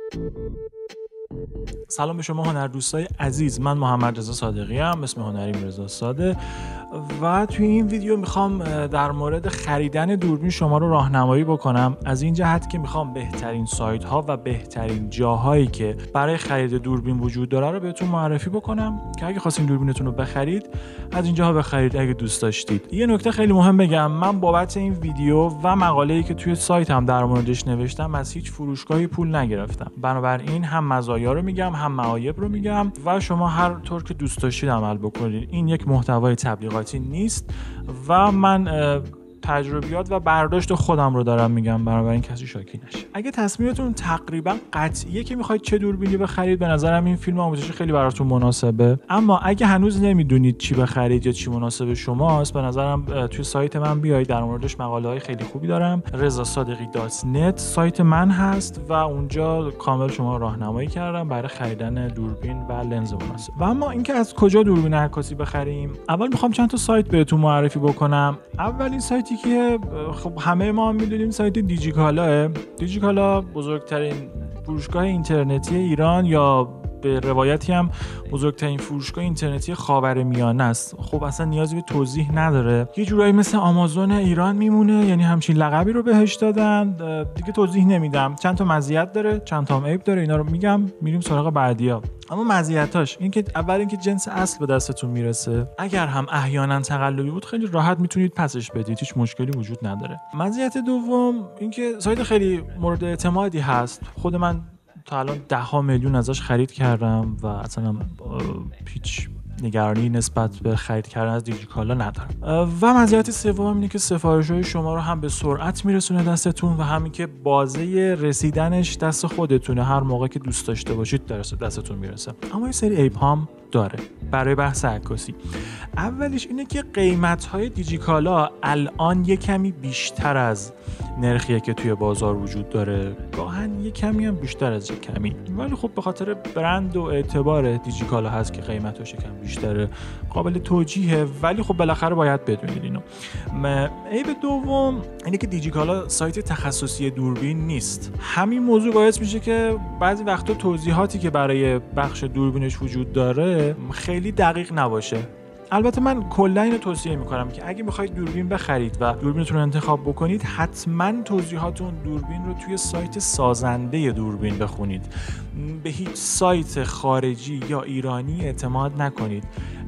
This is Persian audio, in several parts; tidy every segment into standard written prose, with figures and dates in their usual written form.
سلام به شما هنردوستای عزیز. من محمد رضا صادقی ام، اسم هنریم رضا ساده، و توی این ویدیو میخوام در مورد خریدن دوربین شما رو راهنمایی بکنم، از این جهت که میخوام بهترین سایت ها و بهترین جاهایی که برای خرید دوربین وجود داره رو بهتون معرفی بکنم که اگه خواستین دوربینتون رو بخرید از اینجاها بخرید اگه دوست داشتید. یه نکته خیلی مهم بگم، من بابت این ویدیو و مقاله‌ای که توی سایتم در موردش نوشتم از هیچ فروشگاهی پول نگرفتم، بنابراین هم مزایا رو میگم هم معایب رو میگم و شما هر طور که دوست داشتید عمل بکنید. این یک محتوای تبلیغاتی نیست و من تجربیات و برداشت خودم رو دارم میگم، بنابراین کسی شاکی نشه. اگه تصمیمتون تقریبا قطعیه که میخواید چه دوربینی بخرید، به نظرم این فیلم آموزشی خیلی براتون مناسبه. اما اگه هنوز نمیدونید چی بخرید یا چی مناسب شماست، به نظرم توی سایت من بیایید، در موردش مقاله‌های خیلی خوبی دارم. rezasadeghi.net سایت من هست و اونجا کامل شما راهنمایی کردم برای خریدن دوربین و لنز مناسب. و اما اینکه از کجا دوربین عکاسی بخریم، اول میخوام چند تا سایت بهتون معرفی بکنم. اولین سایتی که خب همه ما هم میدونیم سایت دیجیکالا. دیجیکالا بزرگترین فروشگاه اینترنتی ایران، یا به روایتی هم بزرگترین فروشگاه اینترنتی خاورمیانه است. خب اصلا نیازی به توضیح نداره، یه جورایی مثل آمازون ایران میمونه، یعنی همچین لقبی رو بهش دادن. دیگه توضیح نمیدم، چند تا مزیت داره چند تا عیب داره، اینا رو میگم میریم سراغ بعدیا. اما مزیتاش این که اول اینکه جنس اصل به دستتون میرسه، اگر هم احیانا تقلبی بود خیلی راحت میتونید پسش بدید، هیچ مشکلی وجود نداره. مزیت دوم اینکه سایت خیلی مورد اعتمادی هست. خود من تا الان 10 میلیون ازش خرید کردم و اصلا هیچ نگرانی نسبت به خرید کردن از دیجیکالا ندارم. و مزیت سوم اینه که سفارش‌های شما رو هم به سرعت میرسونه دستتون و همین که بازه رسیدنش دست خودتونه، هر موقع که دوست داشته باشید دستتون میرسه. اما یه سری عیب هم داره برای بحث عکاسی. اولیش اینه که قیمت‌های دیجیکالا الان یه کمی بیشتر از نرخیه که توی بازار وجود داره، گاهن یه کمی هم بیشتر از یه کمی، ولی خب به خاطر برند و اعتبار دیجیکالا هست که قیمتش یکم بیشتره، قابل توجیهه، ولی خب بالاخره باید بدونید اینو. عیب دوم اینه که دیجیکالا سایت تخصصی دوربین نیست. همین موضوع باعث میشه که بعضی وقتا توضیحاتی که برای بخش دوربینش وجود داره خیلی دقیق نباشه. البته من کلا اینو توصیه میکنم که اگه میخواید دوربین بخرید و دوربینتون رو انتخاب بکنید، حتما توضیحات اون دوربین رو توی سایت سازنده دوربین بخونید. به هیچ سایت خارجی یا ایرانی اعتماد نکنید.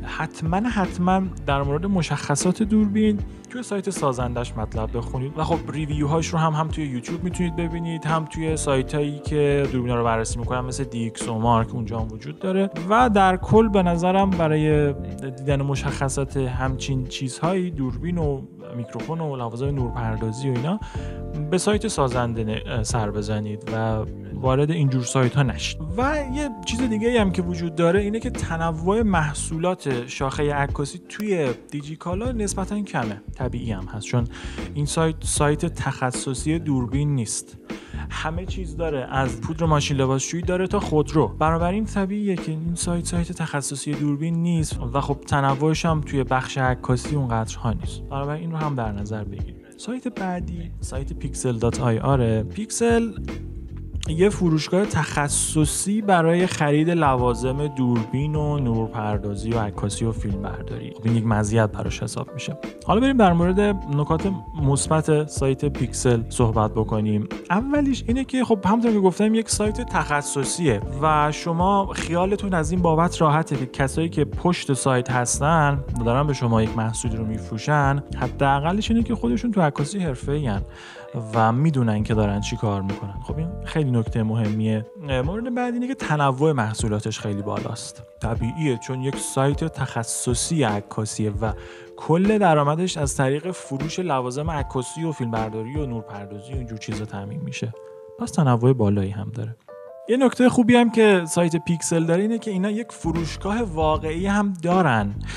حتما در مورد مشخصات دوربین توی سایت سازندش مطلب بخونید و خب ریویوهاش رو هم توی یوتیوب میتونید ببینید، هم توی سایتایی که دوربینا رو بررسی میکنن مثل DxOMark اونجا هم وجود داره. و در کل به نظرم برای دیدن مشخصات همچین چیزهایی، دوربین و میکروفون و لوازم نورپردازی و اینا، به سایت سازنده سر بزنید و وارد اینجور سایت ها نشید. و یه چیز دیگه هم که وجود داره اینه که تنوع محصولات شاخه عکاسی توی دیجیکالا نسبتاً کمه. طبیعی هم هست چون این سایت تخصصی دوربین نیست. همه چیز داره، از پودر ماشین لباسشویی داره تا خودرو. بنابراین طبیعیه که این سایت تخصصی دوربین نیست و خب تنوعش هم توی بخش عکاسی اونقدر ها نیست. بنابراین این رو هم در نظر بگیرید. سایت بعدی سایت pixel.ir. پیکسل یه فروشگاه تخصصی برای خرید لوازم دوربین و نورپردازی و عکاسی و فیلم برداری. خب این یک مزیت براش حساب میشه. حالا بریم در مورد نکات مثبت سایت پیکسل صحبت بکنیم. اولیش اینه که خب همونطور که گفتم یک سایت تخصصیه و شما خیالتون از این بابت راحته که کسایی که پشت سایت هستن دارن به شما یک محصولی رو میفروشن، حداقلش اینه که خودشون تو عکاسی حرفه‌این و میدونن که دارن چی کار میکنن. خب این خیلی نکته مهمیه. مورد بعد اینه که تنوع محصولاتش خیلی بالاست. طبیعیه چون یک سایت تخصصی عکاسیه و کل درآمدش از طریق فروش لوازم عکاسی و فیلمبرداری و نورپردازی و اینجور چیزا تامین میشه. پس تنوع بالایی هم داره. یه نکته خوبی هم که سایت پیکسل داره اینه که اینا یک فروشگاه واقعی هم دارن.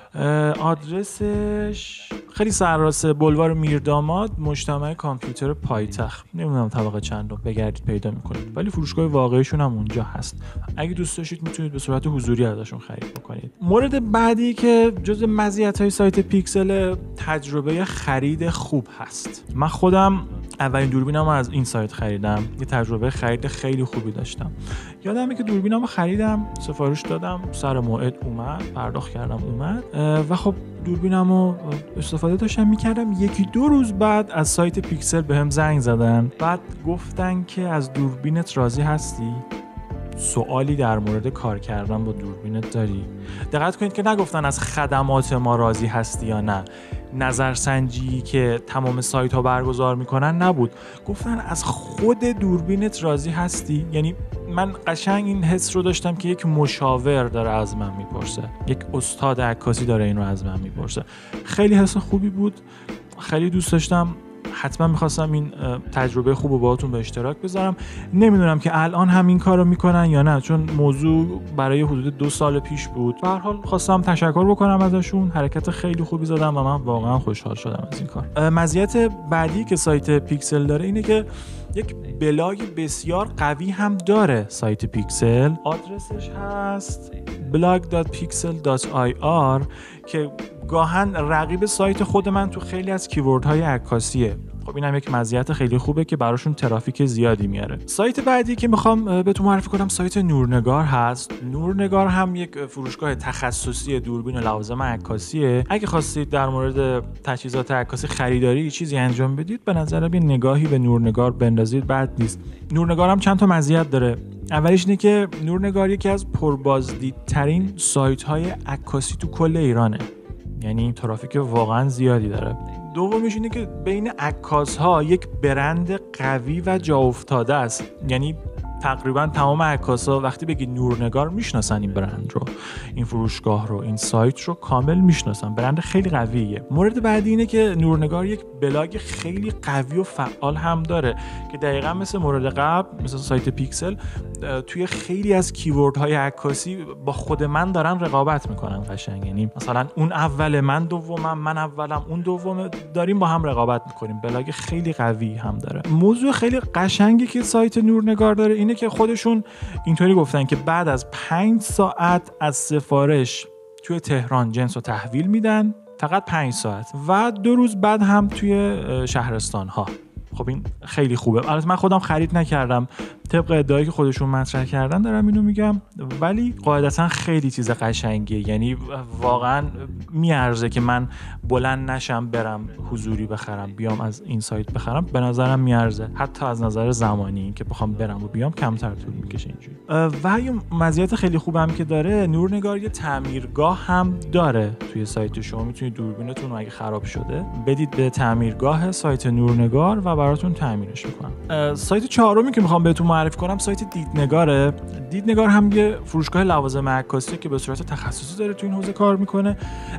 آدرسش خیلی سرراسته، بلوار میرداماد، مجتمع کامپیوتر پایتخت. نمیدونم طبقه چند رو بگردید پیدا میکنید، ولی فروشگاه واقعیشون هم اونجا هست. اگه دوست داشتید میتونید به صورت حضوری ازشون خرید بکنید. مورد بعدی که جز مزیت‌های سایت پیکسل، تجربه خرید خوب هست. من خودم اولین دوربینمو از این سایت خریدم. یه تجربه خرید خیلی خوبی داشتم. یادمه که دوربینمو خریدم، سفارش دادم، سر موعد اومد، پرداخت کردم اومد و خب دوربینمو استفاده داشتم میکردم. 1-2 روز بعد از سایت پیکسل بهم زنگ زدن. بعد گفتن که از دوربینت راضی هستی؟ سوالی در مورد کار کردن با دوربینت داری؟ دقت کنید که نگفتن از خدمات ما راضی هستی یا نه. نظرسنجی که تمام سایت ها برگزار میکنن نبود، گفتن از خود دوربینت راضی هستی. یعنی من قشنگ این حس رو داشتم که یک مشاور داره از من میپرسه، یک استاد عکاسی داره این رو از من میپرسه. خیلی حس خوبی بود، خیلی دوست داشتم. حتما میخواستم این تجربه خوب رو باهاتون به اشتراک بذارم. نمیدونم که الان هم این کار رو میکنن یا نه، چون موضوع برای حدود 2 سال پیش بود. به هر حال خواستم تشکر بکنم ازشون، حرکت خیلی خوبی زدم و من واقعا خوشحال شدم از این کار. مزیت بعدی که سایت پیکسل داره اینه که یک بلاگ بسیار قوی هم داره. سایت پیکسل آدرسش هست blog.pixel.ir که گاهن رقیب سایت خود من تو خیلی از کیوردهای عکاسیه. خب اینم یک مزیت خیلی خوبه که براشون ترافیک زیادی میاره. سایت بعدی که میخوام بهتون معرفی کنم سایت نورنگار هست. نورنگار هم یک فروشگاه تخصصی دوربین و لوازم عکاسیه. اگه خواستید در مورد تجهیزات عکاسی خریداری چیزی انجام بدید، به نظرم یه نگاهی به نورنگار بندازید، بد نیست. نورنگار هم چند تا مزیت داره. اولیش اینه که نورنگار یکی از پربازدیدترین سایت‌های عکاسی تو کل ایرانه. یعنی ترافیک واقعا زیادی داره. دومیش اینه که بین عکاس‌ها یک برند قوی و جا افتاده است. یعنی تقریبا تمام عکاس‌ها وقتی بگی نورنگار میشناسن این برند رو، این فروشگاه رو، این سایت رو کامل میشناسن. برند خیلی قویه. مورد بعدی اینه که نورنگار یک بلاگ خیلی قوی و فعال هم داره که دقیقاً مثل مورد قبل، مثل سایت پیکسل، توی خیلی از کیوردهای عکاسی با خود من دارن رقابت میکنن قشنگ. یعنی مثلا اون اول، من دومم، من اولم، اون دومه، داریم با هم رقابت میکنیم. بلاگ خیلی قوی هم داره. موضوع خیلی قشنگی که سایت نورنگار داره اینه که خودشون اینطوری گفتن که بعد از 5 ساعت از سفارش توی تهران جنس رو تحویل میدن، فقط 5 ساعت، و 2 روز بعد هم توی شهرستان ها. خب این خیلی خوبه. البته من خودم خرید نکردم، طبق ادعایی که خودشون مطرح کردن دارم اینو میگم، ولی قاعدتا خیلی چیز قشنگیه. یعنی واقعا میارزه که من بلند نشم برم حضوری بخرم، بیام از این سایت بخرم. به نظرم میارزه، حتی از نظر زمانی که بخوام برم و بیام کمتر طول میکشه اینجوری. و یه مزیت خیلی خوبم که داره، نورنگار یه تعمیرگاه هم داره توی سایت شما. میتونید دوربینتون اگه خراب شده بدید به تعمیرگاه سایت نورنگار و براتون تعمیرش میکنن. سایت چهارمی که میخوام بهتون معرفی کنم سایت دیدنگاره. دیدنگار هم یه فروشگاه لوازم عکاسی که به صورت تخصصی داره تو این حوزه کار میکنه.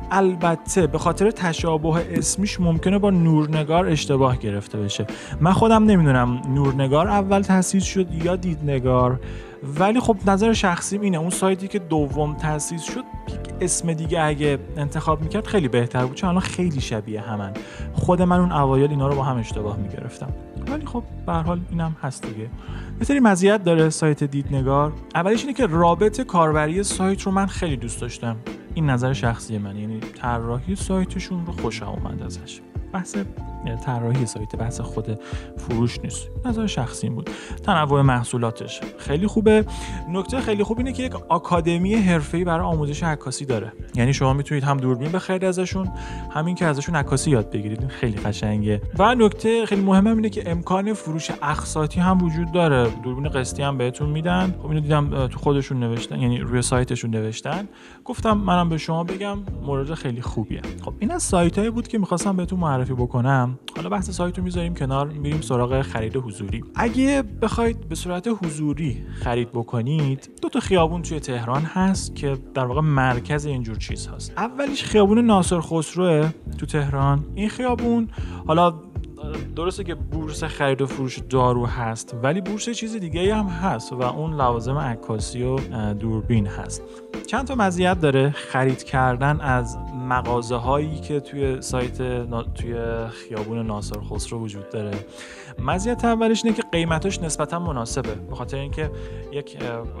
البته به خاطر تشابه اسمیش ممکنه با نورنگار اشتباه گرفته بشه. من خودم نمیدونم نورنگار اول تأسیس شد یا دیدنگار، ولی خب نظر شخصیم اینه، اون سایتی که دوم تأسیس شد اسم دیگه اگه انتخاب میکرد خیلی بهتر بود، چون الان خیلی شبیه همن. خود من اون اوایل اینا رو با هم اشتباه میگرفتم، ولی خب به هر حال اینم هست دیگه. یه سری مزیت داره سایت دیدنگار. اولیش اینه که رابط کاربری سایت رو من خیلی دوست داشتم. این نظر شخصی من، یعنی طراحی سایتشون رو خوشم اومد ازش. بحث طراحی سایت، بحث خود فروش نیست، نظر شخصی بود. تنوع محصولاتش خیلی خوبه. نکته خیلی خوب اینه که یک آکادمی حرفه‌ای برای آموزش عکاسی داره. یعنی شما میتونید هم دوربین بخرید ازشون، همین که ازشون عکاسی یاد بگیرید. این خیلی قشنگه. و نکته خیلی مهمه اینه که امکان فروش اقساطی هم وجود داره. دوربین قسطی هم بهتون میدن. خب اینو دیدم تو خودشون نوشتن، یعنی روی سایتشون نوشتن. گفتم منم به شما بگم مورد خیلی خوبیه. خب این از سایتایی بود که می‌خواستم بهتون معرفی بکنم. حالا بحث سایت رو میذاریم کنار، میریم سراغ خرید حضوری. اگه بخواید به صورت حضوری خرید بکنید، 2 تا خیابون توی تهران هست که در واقع مرکز اینجور چیز هست. اولیش خیابون ناصر خسروه تو تهران. این خیابون حالا درسته که بورس خرید و فروش دارو هست، ولی بورس چیز دیگه هم هست و اون لوازم عکاسی و دوربین هست. چند تا مزیت داره خرید کردن از مغازه هایی که توی سایت توی خیابون ناصر خسرو وجود داره. مزیت اولش اینه که قیمتاش نسبتا مناسبه، به خاطر اینکه یک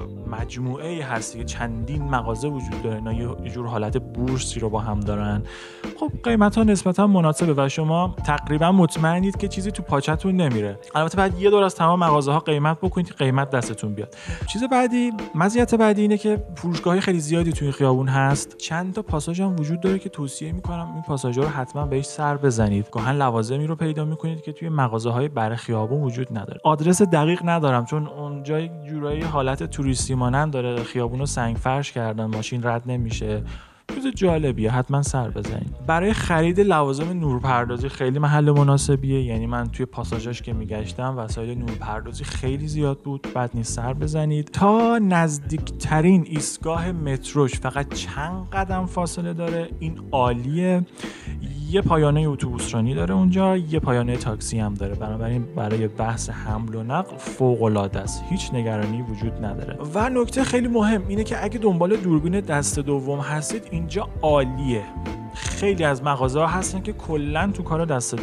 مجموعه ای هست که چندین مغازه وجود داره، اینا یه جور حالت بورسی رو با هم دارن. خب قیمت ها نسبتا مناسبه و شما تقریبا مطمئنید که چیزی تو پاچتون نمیره. البته بعد یه دور از تمام مغازه ها قیمت بکنید که قیمت دستتون بیاد. چیز بعدی، مزیت بعدی اینه که فروشگاه خیلی زیادی توی خیابون هست. چند تا پاساژ هم وجود داره که توصیه میکنم این پاساژها رو حتما بهش سر بزنید. گاهن لوازمی رو پیدا میکنید که توی مغازه‌های بر خیابون وجود نداره. آدرس دقیق ندارم چون اونجا یک جورایی حالت توریستی مانند داره، خیابونو سنگ فرش کردن، ماشین رد نمیشه. چیز جالبیه، حتما سر بزنید. برای خرید لوازم نورپردازی خیلی محل مناسبیه، یعنی من توی پاساژاش که میگشتم وسایل نورپردازی خیلی زیاد بود، بد نیست سر بزنید. تا نزدیکترین ایستگاه متروش فقط چند قدم فاصله داره، این عالیه. یه پایانه اتوبوسرانی داره اونجا، یه پایانه تاکسی هم داره، بنابراین برای بحث حمل و نقل فوق العاده است، هیچ نگرانی وجود نداره. و نکته خیلی مهم اینه که اگه دنبال دوربین دست دوم هستید اینجا عالیه. خیلی از مغازه‌ها هستن که کلا تو کار دست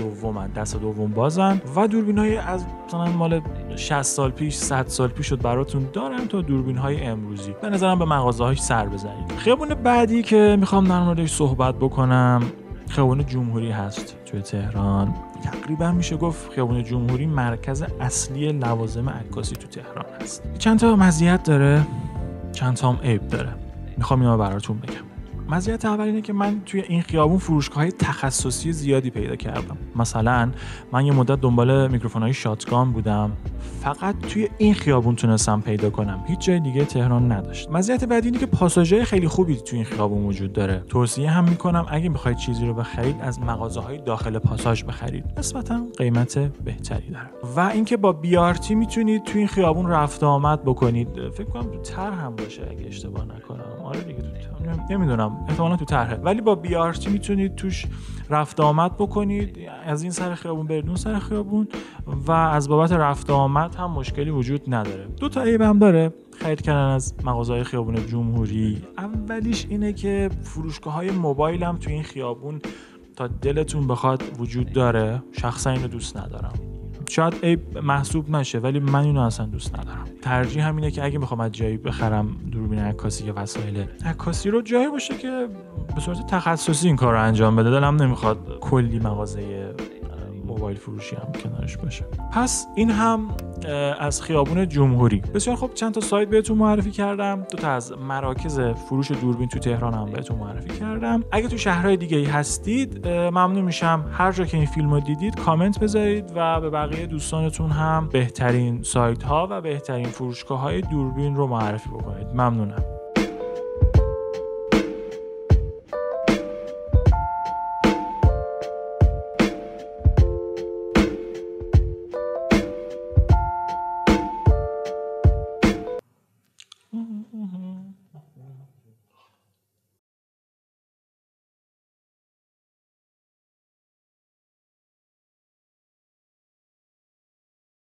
دوم بازن و دوربین‌های از مثلا مال 60 سال پیش 100 سال پیش شد براتون دارن تا دوربین‌های امروزی. به نظرم به مغازه‌هاش سر بزنید. خیابون بعدی که میخوام در موردش صحبت بکنم خیابون جمهوری هست توی تهران. تقریبا میشه گفت خیابون جمهوری مرکز اصلی لوازم عکاسی تو تهران هست. چند تا مزیت داره، چند تا هم عیب داره. میخوام اینا براتون بگم. مزیت اول اینه که من توی این خیابون فروشگاه‌های تخصصی زیادی پیدا کردم. مثلا من یه مدت دنبال میکروفون‌های شاتگان بودم، فقط توی این خیابون تونستم پیدا کنم، هیچ جای دیگه تهران نداشت. مزیت بعدی اینه که پاساژهای خیلی خوبی توی این خیابون وجود داره. توصیه هم میکنم اگه میخواید چیزی رو بخرید از مغازه‌های داخل پاساژ بخرید، نسبتاً قیمت بهتری داره. و اینکه با بیارتی میتونید توی این خیابون رفت آمد بکنید. فکر کنم تو تر هم باشه اگه اشتباه نکنم. آره دیگه تو تر، نمیدونم، احتمالاً تو طرحه، ولی با بیارتی میتونید توش رفت آمد بکنید، از این سر خیابون برید اون سر خیابون و از بابت رفت آمد هم مشکلی وجود نداره. دو تا عیب هم داره خرید کردن از مغازه‌های خیابون جمهوری. اولیش اینه که فروشگاه‌های موبایل هم توی این خیابون تا دلتون بخواد وجود داره. شخصا اینو دوست ندارم. شاید عیب محسوب نشه ولی من اینو اصلا دوست ندارم. ترجیح هم اینه که اگه بخوام از جایی بخرم دوربین عکاسی یا وسایل عکاسی رو جایی باشه که به صورت تخصصی این کار رو انجام بده. دلم نمیخواد کلی مغازه موبایل فروشی هم کنارش باشه. پس این هم از خیابون جمهوری. بسیار خب، چند تا سایت بهتون معرفی کردم، دو تا از مراکز فروش دوربین تو تهران هم بهتون معرفی کردم. اگه تو شهرهای دیگه ای هستید ممنون میشم هر جا که این فیلمو دیدید کامنت بذارید و به بقیه دوستانتون هم بهترین سایت ها و بهترین فروشگاه های دوربین رو معرفی بکنید. ممنونم.